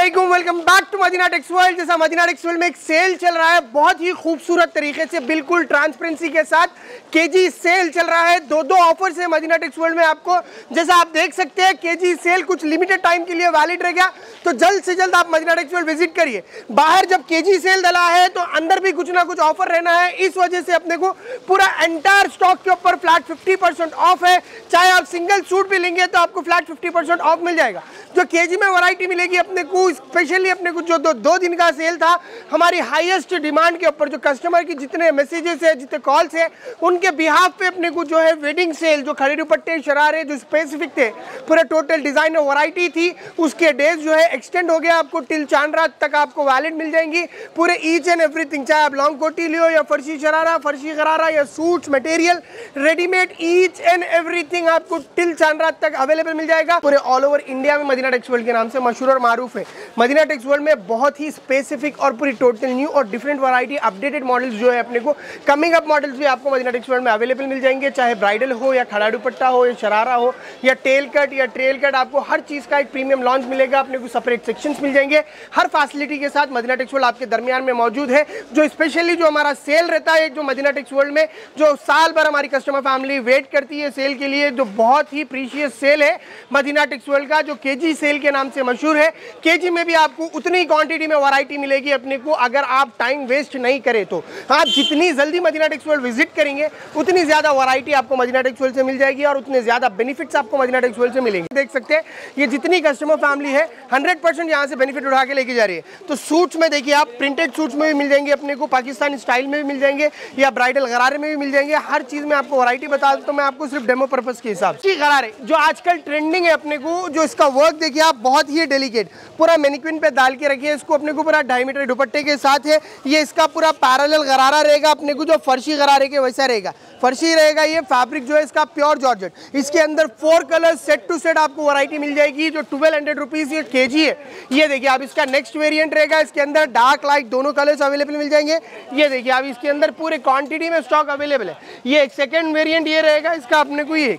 अस्सलामुअलैकुम, welcome back to Madina Tex world. जैसा Madina Tex world में एक सेल चल रहा है, बहुत ही खूबसूरत तरीके से बिल्कुल ट्रांसपेरेंसी के साथ केजी सेल चल रहा है। दो ऑफर्स है मदीना टेक्स वर्ल्ड में आपको। जैसा आप देख सकते हैं केजी सेल कुछ लिमिटेड टाइम के लिए वैलिड रहेगा, तो जल्द से जल्द आप मदीना टेक्स वर्ल्ड विजिट करिए। बाहर जब केजी सेल डला है तो अंदर भी कुछ ना कुछ ऑफर रहना है, इस वजह से अपने को पूरा एंटायर स्टॉक के ऊपर फ्लैट 50% ऑफ है। चाहे आप सिंगल सूट भी लेंगे तो आपको फ्लैट 50% ऑफ मिल जाएगा। जो केजी में वैरायटी मिलेगी अपने को, स्पेशली अपने को जो दो दिन का सेल था, हमारी हाईएस्ट डिमांड के ऊपर जो कस्टमर की जितने मैसेजेस है, जितने कॉल्स है, उनके बिहाफ पे अपने को जो है वेडिंग सेल, जो खड़ी दुपट्टे शरारे जो स्पेसिफिक थे, पूरे टोटल डिजाइन और वैरायटी थी, उसके डेज जो है एक्सटेंड हो गया। आपको टिल चांद रात तक आपको वैलिड मिल जाएंगी पूरे ईच एंड एवरीथिंग। चाहे आप लॉन्ग कोटी लियो या फर्शी शरारा, फर्शी गरारा या suits material readymade, each and everything आपको टिल चांद रात तक अवेलेबल मिल जाएगा। पूरे ऑल ओवर इंडिया में मदीना टेक्स वर्ल्ड के नाम से मशहूर और मारूफ है। मदीना टेक्स वर्ल्ड में बहुत ही स्पेसिफिक और पूरी टोटल न्यू और डिफरेंट वैरायटी अपडेटेड मॉडल्स जो है अपने को, कमिंग अप मॉडल्स भी आपको मदीना टेक्स वर्ल्ड में अवेलेबल मिल जाएंगे। चाहे ब्राइडल हो या खड़ा दुपट्टा हो या शरारा हो या टेल कट या ट्रेल कट, आपको हर चीज़ का एक प्रीमियम लॉन्च मिलेगा। अपने को सेपरेट सेक्शंस मिल जाएंगे। हर फैसिलिटी के साथ मदीना टेक्स वर्ल्ड आपके दरमियान में मौजूद है। जो स्पेशली जो हमारा सेल रहता है, जो मदीना टेक्स वर्ल्ड में जो साल भर हमारी कस्टमर फैमिली वेट करती है सेल के लिए, जो बहुत ही प्रीशियस सेल है मदीना टेक्स वर्ल्ड का, जो केजी सेल के नाम से मशहूर है। केजी में भी आपको उतनी क्वांटिटी में वैरायटी मिलेगी अपने को, अगर आप टाइम वेस्ट नहीं करें तो। आप जितनी जल्दी मदीना टेक्स वर्ल्ड विजिट करेंगे उतनी ज्यादा वैरायटी आपको मदीना टेक्स वर्ल्ड से मिल जाएगी और उतने ज्यादा बेनिफिट्स आपको मदीना टेक्स वर्ल्ड से मिलेंगे। देख सकते हैं ये जितनी कस्टमर फैमिली है 100% यहाँ से बेनिफिट उठा के लेके जा रही है। तो सूट्स में देखिए आप, प्रिंटेड सूट्स में भी मिल जाएंगे अपने को, पाकिस्तानी स्टाइल में भी मिल जाएंगे या ब्राइडल गरारे में भी मिल जाएंगे। हर चीज में आपको वैरायटी बता देता हूँ मैं आपको, सिर्फ डेमो पर्पस के हिसाब से। गरारे जो आजकल ट्रेंडिंग है अपने को, जो इसका वर्क देखिए आप, बहुत ही डेलिकेट, पूरा मैनिक्विन पे डाल के रखिए इसको अपने को, पूरा 2.5 मीटर दुपट्टे के साथ है। ये इसका पूरा पैरेलल गरारा रहेगा अपने को, जो फर्शी गरारे के वैसा रहेगा, फर्शी रहेगा। ये फैब्रिक जो है इसका प्योर जॉर्जेट। इसके अंदर 4 कलर सेट टू सेट आपको वैरायटी मिल जाएगी, जो 1200 रुपीज ये केजी है। ये देखिए आप, इसका नेक्स्ट वेरिएंट रहेगा, इसके अंदर डार्क लाइट दोनों कलर्स अवेलेबल मिल जाएंगे। ये देखिए आप, इसके अंदर पूरे क्वांटिटी में स्टॉक अवेलेबल है। ये एक सेकेंड वेरिएंट ये रहेगा इसका अपने को, ये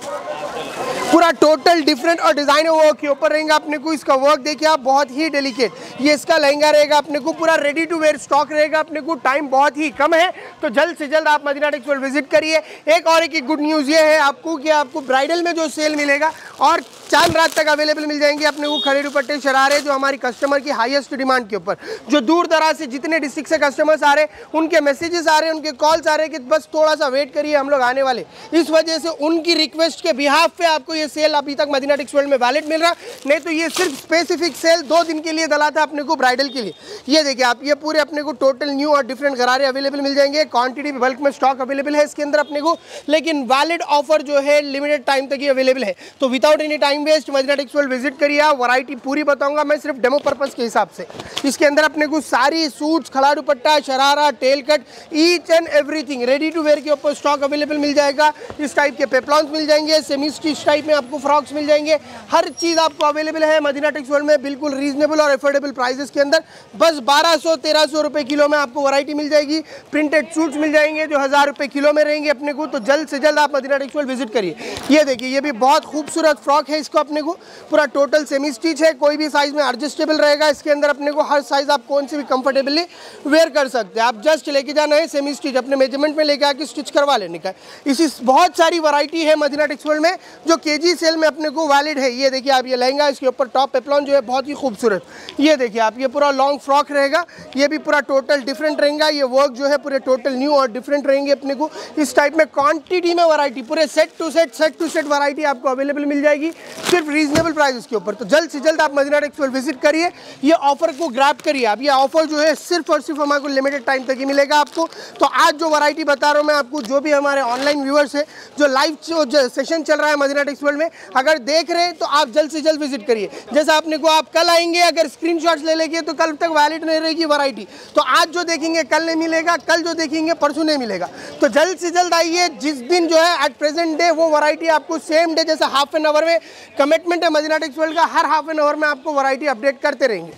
पूरा टोटल डिफरेंट और डिजाइन वर्क के ऊपर रहेगा अपने को। इसका वर्क देखिए आप, बहुत ही डेलिकेट। ये इसका लहंगा रहेगा अपने को, पूरा रेडी टू वेयर स्टॉक रहेगा अपने को। टाइम बहुत ही कम है, तो जल्द से जल्द आप मदीना टेक्स वर्ल्ड विजिट करिए। एक और एक गुड न्यूज़ ये है आपको कि आपको ब्राइडल में जो सेल मिलेगा और चांद रात तक अवेलेबल मिल जाएंगे अपने को खड़े दुपट्टे शरारे, जो हमारी कस्टमर की हाईएस्ट डिमांड के ऊपर। जो दूर दराज से जितने डिस्ट्रिक्ट से कस्टमर्स आ रहे हैं, उनके मैसेजेस आ रहे हैं, उनके कॉल्स आ रहे हैं कि बस थोड़ा सा वेट करिए, हम लोग आने वाले। इस वजह से उनकी रिक्वेस्ट के बिहाफ पे आपको ये सेल अभी तक मदीना टेक्स वर्ल्ड में वैलिड मिल रहा। नहीं तो ये सिर्फ स्पेसिफिक सेल 2 दिन के लिए डला था अपने को ब्राइडल के लिए। ये देखिए आप, ये पूरे अपने को टोटल न्यू और डिफरेंट गरारे अवेलेबल मिल जाएंगे। क्वांटिटी बल्क में स्टॉक अवेलेबल है इसके अंदर अपने को, लेकिन वैलिड ऑफर जो है लिमिटेड टाइम तक ही अवेलेबल है। तो without any time waste Madina Tex World visit करिए। आप वैरायटी पूरी बताऊंगा मैं सिर्फ डेमो पर्पस के हिसाब से। इसके अंदर अपने को सारी सूट्स, खड़ा dupatta, sharara, tail cut, each and everything ready to wear के ऊपर स्टॉक अवेलेबल मिल जाएगा। इस टाइप के पेप्लॉन्स मिल जाएंगे, सेमी स्टिच टाइप में आपको फ्रॉक्स मिल जाएंगे। हर चीज आपको अवेलेबल है मदीना टेक्स वर्ल्ड में, बिल्कुल रीजनेबल और अफोर्डेबल प्राइसेस के अंदर। बस 1200-1300 रुपए किलो में आपको वैरायटी मिल जाएगी। प्रिंटेड सूट्स मिल जाएंगे जो 1000 रुपए किलो में रहेंगे अपने को। तो जल्द से जल्द आप मदीना टेक्स वर्ल्ड विजिट करिए। ये देखिए, ये भी बहुत खूबसूरत फ्रॉक है। इसको अपने को पूरा टोटल सेमी स्टिच है, कोई भी साइज में एडजस्टेबल रहेगा। इसके अंदर अपने को हर साइज आप कौन से भी कंफर्टेबली वेयर कर सकते हैं। आप जस्ट लेके जाना है सेमी स्टिच, अपने मेजरमेंट में लेके आके स्टिच करवा लेने का। इसी बहुत सारी वैरायटी है मदीना टेक्स वर्ल्ड में जो केजी सेल में अपने को वैलिड है। ये देखिए आप, ये लहंगा, इसके ऊपर टॉप पेप्लॉन जो है बहुत ही खूबसूरत। ये देखिए आप, ये पूरा लॉन्ग फ्रॉक रहेगा। ये भी पूरा टोटल डिफरेंट रहेगा। ये वर्क जो है पूरे टोटल न्यू और डिफरेंट रहेंगे अपने को। इस टाइप में क्वांटिटी में वैरायटी, पूरे सेट टू सेट वैरायटी आपको अवेलेबल मिल जाएगी सिर्फ रीजनेबल प्राइस के ऊपर। तो जल्द से जल्द आप मदीना टेक्स वर्ल्ड विजिट करिए, ये ऑफर को ग्रैब करिए। अब ये ऑफर जो है सिर्फ और सिर्फ हमारे को लिमिटेड टाइम तक ही मिलेगा आपको। तो आज जो वैरायटी बता रहा हूँ मैं आपको, जो भी हमारे ऑनलाइन व्यूअर्स है, जो लाइव जो सेशन चल रहा है मदीना टेक्स वर्ल्ड में, अगर देख रहे हैं तो आप जल्द से जल्द विजिट करिए। जैसा आपने को, आप कल आएंगे, अगर स्क्रीनशॉट्स ले लेंगे तो कल तक वैलिड नहीं रहेगी वैरायटी। तो आज जो देखेंगे कल नहीं मिलेगा, कल जो देखेंगे परसों नहीं मिलेगा। तो जल्द से जल्द आइए। जिस दिन जो है एट प्रेजेंट डे वो वैरायटी आपको सेम डे, जैसा हाफ एन आवर में कमिटमेंट है मदीना टेक्स वर्ल्ड का, हर हाफ एन आवर में आपको वैरायटी अपडेट करते रहेंगे। तो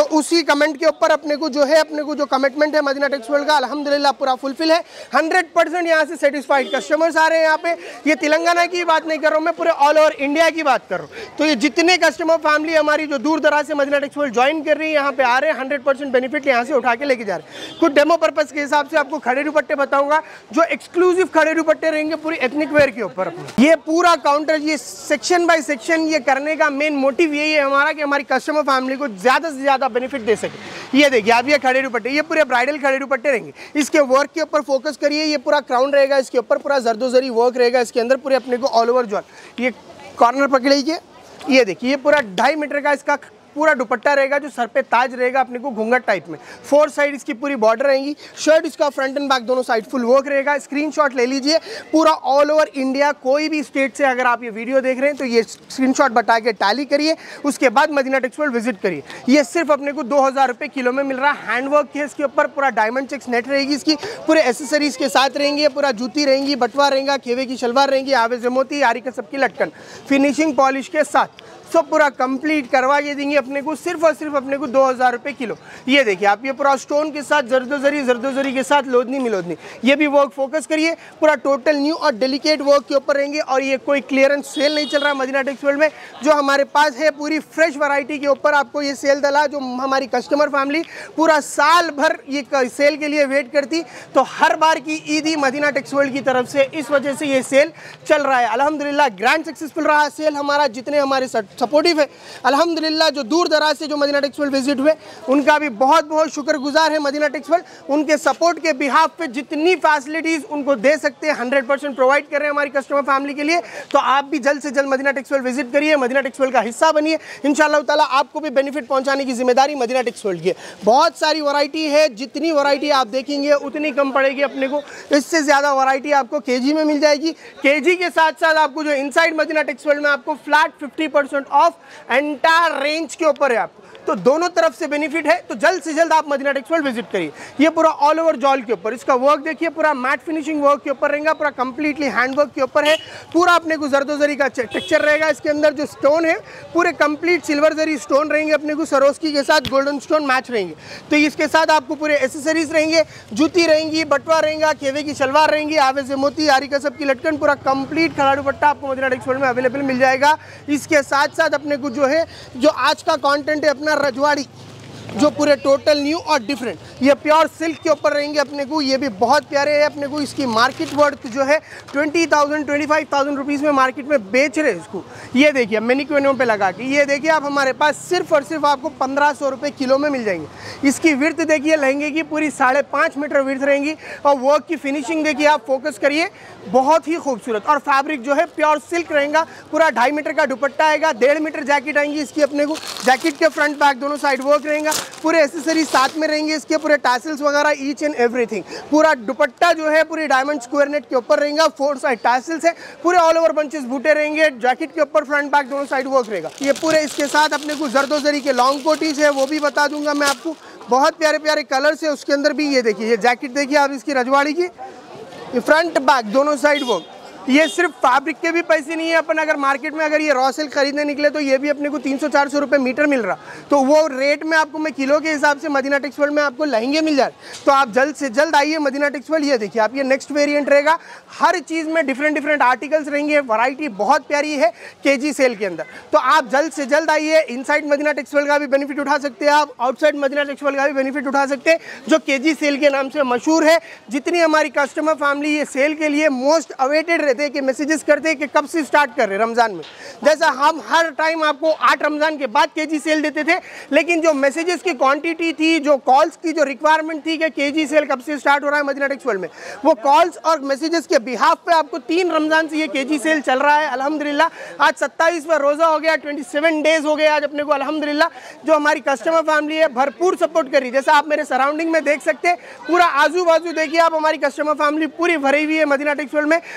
उसी कमेंट के ऊपर अपने को जो कमिटमेंट है मदीना टेक्सटाइल का अल्हम्दुलिल्लाह पूरा फुलफिल है। 100% यहाँ से सेटिस्फाइड कस्टमर्स आ रहे हैं। यहाँ पे ये तेलंगाना की बात नहीं कर रहा हूँ मैं, पूरे ऑल ओवर इंडिया की बात कर रहा हूँ। तो ये जितने कस्टमर फैमिली हमारी जो दूर दराज से मदीना टेक्सटाइल ज्वाइन कर रही है, यहाँ पे आ रहे हैं, 100% बेनिफिट यहाँ से उठा के लेके जा रहे हैं। कुछ डेमो पर्पज के हिसाब से आपको खड़े दुपट्टे बताऊंगा, जो एक्सक्लूसिव खड़े दुपट्टे रहेंगे पूरी एथनिक वेयर के ऊपर। ये पूरा काउंटर, ये सेक्शन बाय सेक्शन ये करने का मेन मोटिव यही है हमारा कि हमारी कस्टमर फैमिली को ज़्यादा से ज़्यादा बेनिफिट दे सके। ये देखिए आप, ये खड़े दुपट्टे, ये पूरे ब्राइडल खड़े दुपट्टे रहेंगे। इसके वर्क के ऊपर फोकस करिए, ये पूरा क्राउन रहेगा, इसके ऊपर पूरा जरदोजरी वर्क रहेगा, इसके अंदर पूरे अपने को ऑल ओवर जॉल, ये कॉर्नर पकड़ लीजिए, ये देखिए ये पूरा 2.5 मीटर का इसका पूरा दुपट्टा रहेगा, जो सर पे ताज रहेगा अपने को घूंघट टाइप में। 4 साइड इसकी पूरी बॉर्डर रहेंगी। शर्ट इसका फ्रंट एंड बैक दोनों साइड फुल वर्क रहेगा। स्क्रीनशॉट ले लीजिए, पूरा ऑल ओवर इंडिया कोई भी स्टेट से अगर आप ये वीडियो देख रहे हैं तो ये स्क्रीनशॉट बता के टैली करिए, उसके बाद मदीना टेक्सटाइल विजिट करिए। ये सिर्फ अपने को 2000 रुपये किलो में मिल रहा है। हैंडवर्क है इसके ऊपर, पूरा डायमंड चेक्स नेट रहेगी इसकी, पूरे एसेसरीज के साथ रहेंगे, पूरा जूती रहेंगी, बटवा रहेगा, खेवे की शलवार रहेंगी, आवेज़ मोती, आरी का सबकी लटकन, फिनिशिंग पॉलिश के साथ सब पूरा कंप्लीट करवा के देंगे अपने को सिर्फ और सिर्फ अपने को 2000 रुपये किलो। ये देखिए आप, ये पूरा स्टोन के साथ जरदोजरी के साथ लोदनी मिलोदनी, ये भी वर्क फोकस करिए, पूरा टोटल न्यू और डेलिकेट वर्क के ऊपर रहेंगे। और ये कोई क्लियरेंस सेल नहीं चल रहा मदीना टेक्सटाइल में, जो हमारे पास है पूरी फ्रेश वैरायटी के ऊपर आपको ये सेल डला, जो हमारी कस्टमर फैमिली पूरा साल भर ये सेल के लिए वेट करती। तो हर बार की ईद ही मदीना टेक्सटाइल की तरफ से इस वजह से ये सेल चल रहा है। अल्हम्दुलिल्लाह ग्रैंड सक्सेसफुल रहा सेल हमारा, जितने हमारे सपोर्टिव है अल्हम्दुलिल्लाह, जो दूर दराज से जो मदीना टेक्सटाइल विजिट हुए उनका भी बहुत बहुत शुक्रगुजार है मदीना टेक्सटाइल। उनके सपोर्ट के बिहाफ पे जितनी फैसिलिटीज़ उनको दे सकते हैं 100% प्रोवाइड कर रहे हैं हमारी कस्टमर फैमिली के लिए। तो आप भी जल्द से जल्द मदीना टेक्सटाइल विजिट करिए, मदीना टेक्सटाइल का हिस्सा बनिए। इंशाअल्लाह ताला आपको भी बेनिफिट पहुंचाने की जिम्मेदारी मदीना टेक्सटाइल की है। बहुत सारी वैरायटी है, जितनी वैरायटी आप देखेंगे उतनी कम पड़ेगी अपने को। इससे ज़्यादा वैरायटी आपको केजी में मिल जाएगी। केजी के साथ साथ आपको जो इनसाइड मदीना टेक्सटाइल में आपको फ्लैट 50% ऑफ एंटायर रेंज के ऊपर है आपको, तो दोनों तरफ से बेनिफिट है। तो जल्द से जल्द आप मदीना टेक्सटाइल विजिट करिए। ये पूरा ऑल ओवर जॉल के ऊपर, इसका वर्क देखिए पूरा मैट फिनिशिंग वर्क के ऊपर रहेगा, पूरा कंप्लीटली हैंड वर्क के ऊपर है। पूरा अपने को जरदोजरी का टेक्सचर रहेगा। इसके अंदर जो स्टोन है पूरे कंप्लीट सिल्वर जरी स्टोन रहेंगे अपने को, सरोस्की के साथ गोल्डन स्टोन मैच रहेंगे। तो इसके साथ आपको पूरे एसेसरीज रहेंगे, जूती रहेंगी, बटवा रहेगा, खेवे की शलवार रहेंगी, आवेज़ मोती, आरी का सबकी लटकन, पूरा कंप्लीट खड़ा दुपट्टा आपको मदीना टेक्सटाइल में अवेलेबल मिल जाएगा। इसके साथ साथ अपने को जो है, जो आज का कंटेंट है अपना रजवाड़ी, जो पूरे टोटल न्यू और डिफरेंट, ये प्योर सिल्क के ऊपर रहेंगे अपने को। ये भी बहुत प्यारे हैं अपने को। इसकी मार्केट वर्थ जो है 20,000 25,000 रुपीज़ में मार्केट में बेच रहे हैं इसको। ये देखिए मैनिक्विनों पे लगा के, ये देखिए आप हमारे पास सिर्फ और सिर्फ आपको 1500 रुपये किलो में मिल जाएंगे। इसकी विर्थ देखिए लहंगे की पूरी 5.5 मीटर विर्थ रहेंगी। और वर्क की फिनिशिंग देखिए आप, फोकस करिए, बहुत ही खूबसूरत। और फैब्रिक जो है प्योर सिल्क रहेगा, पूरा 2.5 मीटर का दुपट्टा आएगा, 1.5 मीटर जैकेट आएंगी इसकी अपने को। जैकेट के फ्रंट बैक दोनों साइड वर्क रहेगा, पूरे एसेसरीज साथ में रहेंगे इसके, पूरे टैसल्स वगैरह ईच एंड एवरीथिंग। पूरा दुपट्टा जो है पूरी डायमंड स्क्वायर नेट के ऊपर रहेगा, 4 साइड टैसल्स है, पूरे ऑल ओवर बंचेस बूटे रहेंगे। जैकेट के ऊपर फ्रंट बैक दोनों साइड वर्क रहेगा। ये पूरे इसके साथ अपने को जरदोजरी के लॉन्ग कोटीज है, वो भी बता दूंगा मैं आपको। बहुत प्यारे प्यारे कलर्स है उसके अंदर भी। ये देखिए, ये जैकेट देखिए आप इसकी रजवाड़ी की, ये फ्रंट बैक दोनों साइड वर्क। ये सिर्फ फैब्रिक के भी पैसे नहीं है। अपन अगर मार्केट में अगर ये रॉ सिल्क खरीदने निकले तो ये भी अपने को 300-400 रुपये मीटर मिल रहा, तो वो रेट में आपको मैं किलो के हिसाब से मदीना टेक्सटाइल में आपको लहंगे मिल जाए। तो आप जल्द से जल्द आइए मदीना टेक्सटाइल। ये देखिए आप, ये नेक्स्ट वेरिएंट रहेगा, हर चीज़ में डिफरेंट आर्टिकल्स रहेंगे। वैरायटी बहुत प्यारी है केजी सेल के अंदर। तो आप जल्द से जल्द आइए। इनसाइड मदीना टेक्सटाइल का भी बेनिफिट उठा सकते हैं आप, आउटसाइड मदीना टेक्सटाइल का भी बेनिफिट उठा सकते हैं, जो केजी सेल के नाम से मशहूर है। जितनी हमारी कस्टमर फैमिली ये सेल के लिए मोस्ट अवेटेड रहते हैं कि मैसेजेस करते हैं कि कब से स्टार्ट कर रहे हैं रमज़ान में। जैसा हम हर टाइम आपको 8 रमज़ान के बाद केजी सेल देते थे, लेकिन जो मैसेजेस की क्वांटिटी थी, जो कॉल्स की जो रिक्वायरमेंट थी कि केजी सेल कब से स्टार्ट हो रहा है मदीना टेक्सटाइल में, वो कॉल्स और मैसेजेस के बिहाफ पे आपको 3 रमज़ान से ये केजी सेल चल रहा है। अल्हम्दुलिल्लाह आज 27वां रोज़ा हो गया, 27 डेज हो गए आज अपने को। अल्हम्दुलिल्लाह जो हमारी कस्टमर फैमिली है भरपूर सपोर्ट कर रही है। जैसा आप मेरे सराउंडिंग में देख सकते हैं, पूरा आजू बाजू देखिए आप, हमारी कस्टमर फैमिली पूरी भरी हुई है मदीना टेक्सटाइल में। जो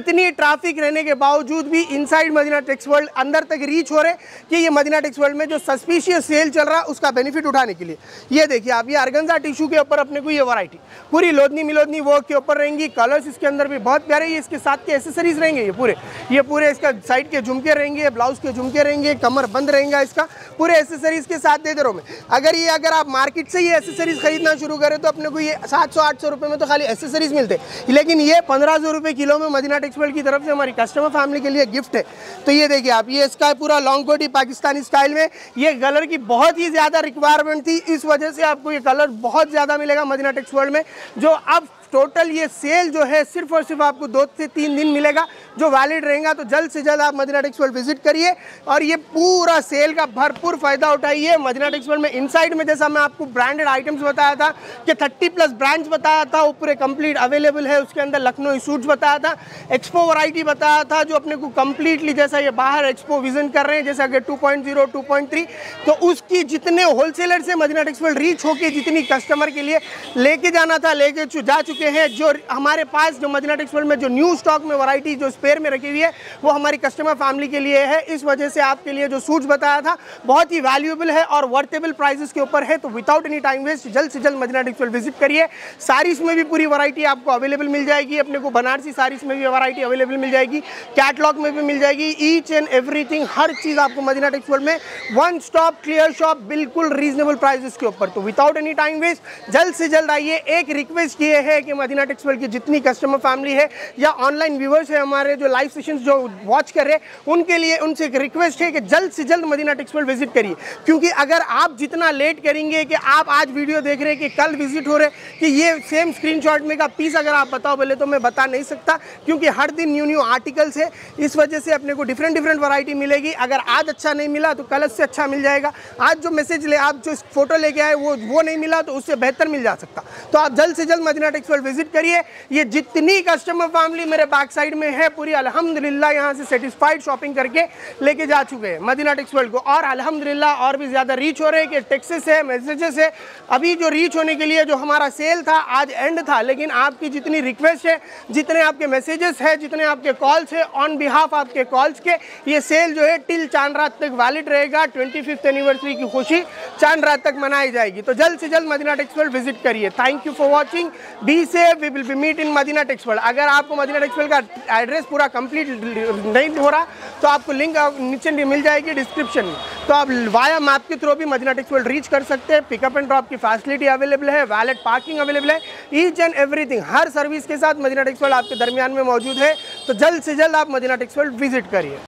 इतनी ट्रैफिक रहने के बावजूद भी इनसाइड मदीना टेक्स वर्ल्ड अंदर तक रीच हो रहे कि ये मदीना टेक्स वर्ल्ड में जो सस्पिशियस सेल चल रहा है उसका बेनिफिट उठाने के लिए। ये देखिए आप, ये अर्गेन्जा टिश्यू के ऊपर अपने को ये वैरायटी पूरी लोदनी मिलोदनी वर्क के ऊपर रहेंगी। कलर्स इसके अंदर भी बहुत प्यारे, ये इसके साथ के एसेसरीज रहेंगे, ये पूरे इसका साइड के झुमके रहेंगे, ब्लाउज के झुमके रहेंगे, कमर बंद रहेगा इसका, पूरे एसेसरीज के साथ दे दे रहा हूँ मैं। अगर आप मार्केट से ये एसेसरीज खरीदना शुरू करें तो अपने को ये 700-800 रुपये में तो खाली एसेसरीज मिलते, लेकिन ये 1500 रुपये किलो में मदीना टेक्स वर्ल्ड की तरफ से हमारी कस्टमर फैमिली के लिए गिफ्ट है। तो ये देखिए आप, ये इसका पूरा लॉन्ग कोटी पाकिस्तानी स्टाइल में, ये कलर की बहुत ही ज़्यादा रिक्वायरमेंट थी, इस वजह से आपको ये कलर बहुत ज़्यादा मिलेगा मदीना टेक्स वर्ल्ड में। जो अब टोटल ये सेल जो है सिर्फ और सिर्फ आपको 2 से 3 दिन मिलेगा जो वैलिड रहेगा। तो जल्द से जल्द आप मदीना टेक्स वर्ल्ड विजिट करिए और ये पूरा सेल का भरपूर फायदा उठाइए। मदीना टेक्स वर्ल्ड में इनसाइड में जैसा मैं आपको ब्रांडेड आइटम्स बताया था कि 30+ ब्रांड्स बताया था, वो पूरे कंप्लीट अवेलेबल है। उसके अंदर लखनऊ सूट्स बताया था, एक्सपो वैरायटी बताया था जो अपने को कंप्लीटली जैसा ये बाहर एक्सपो विजन कर रहे हैं जैसा कि 2.0 2.3, तो उसकी जितने होलसेलर से मदीना टेक्स वर्ल्ड रीच होके जितनी कस्टमर के लिए लेके जाना था लेके जा चुके हैं। जो हमारे पास जो मदीना टेक्स वर्ल्ड में जो न्यू स्टॉक में वैरायटी जो स्पेयर में रखी हुई है वो हमारी कस्टमर फैमिली के लिए है। इस वजह से आपके लिए जो सूट्स बताया था बहुत ही वैल्यूएबल है और वर्थेबल प्राइसेस के ऊपर है। तो विदाउट एनी टाइम वेस्ट जल्द से जल्द मदीना टेक्स वर्ल्ड विजिट करिए। साड़ीज में भी पूरी वैरायटी आपको अवेलेबल मिल जाएगी, अपने को बनारसी साड़ीज में भी वैरायटी अवेलेबल मिल जाएगी, कैटलॉग में भी मिल जाएगी, ईच एंड एवरीथिंग हर चीज़ आपको मदीना टेक्स वर्ल्ड में वन स्टॉप क्लियर शॉप बिल्कुल रीजनेबल प्राइसेस के ऊपर। तो विदाउट एनी टाइम वेस्ट जल्द से जल्द आइए। एक रिक्वेस्ट ये है कि मदीना टेक्स वर्ल्ड की जितनी कस्टमर फैमिली है या ऑनलाइन व्यूवर्स है हमारे जो लाइव सेशंस जो वॉच कर रहे हैं उनके लिए उनसे एक रिक्वेस्ट है कि जल्द से जल्द मदीना टेक्स वर्ल्ड विजिट करिए। क्योंकि अगर आप जितना लेट करेंगे कि आप आज वीडियो देख रहे हैं कि कल विजिट हो रहे कि ये सेम स्क्रीनशॉट में का पीस अगर आप बताओ बोले तो मैं बता नहीं सकता, क्योंकि हर दिन न्यू आर्टिकल्स है। इस वजह से अपने को डिफरेंट वैरायटी मिलेगी। अगर आज अच्छा नहीं मिला तो कल से अच्छा मिल जाएगा। आज जो मैसेज ले आप जो फोटो लेके आए वो नहीं मिला तो उससे बेहतर मिल जा सकता। तो आप जल्द से जल्द मदीना टेक्स वर्ल्ड विजिट करिए। ये जितनी कस्टमर फैमिली मेरे बैक साइड में है पूरी अल्हम्दुलिल्लाह यहाँ से सेटिस्फाइड शॉपिंग करके लेके जा चुके हैं मदीना टेक्स वर्ल्ड को, और अल्हम्दुलिल्लाह और भी ज़्यादा रीच हो रहे हैं कि टेक्सेस है, मैसेजेस है। अभी जो रीच होने के लिए जो हमारा सेल था आज एंड था, लेकिन आपकी जितनी रिक्वेस्ट है, जितने आपके मैसेजेस है, जितने आपके कॉल्स है, ऑन बिहाफ आपके कॉल्स के ये सेल जो है टिल चांद रात तक वैलिड रहेगा। 25th एनिवर्सरी की खुशी चांद रात तक मनाई जाएगी। तो जल्द से जल्द मदीना टेक्स वर्ल्ड विजिट करिए। Thank you for watching, be safe, we will be meet in Madina Tex World. अगर आपको मदीना टेक्स वर्ल्ड का एड्रेस पूरा कंप्लीट नहीं हो रहा तो आपको लिंक नीचे मिल जाएगी डिस्क्रिप्शन में, तो आप वाया मैप के थ्रू भी मदीना टेक्स वर्ल्ड रीच कर सकते हैं। पिकअप एंड ड्रॉप की फैसिलिटी अवेलेबल है, वैलेट पार्किंग अवेलेबल है, ईच एंड एवरीथिंग हर सर्विस के साथ मदीना टेक्स वर्ल्ड आपके दरमियान में मौजूद है। तो जल्द से जल्द आप मदीना टेक्स वर्ल्ड विजिट करिए।